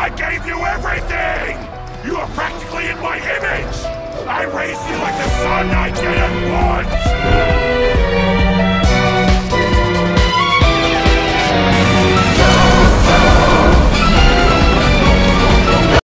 I gave you everything! You are practically in my image! I raised you like the son I didn't want!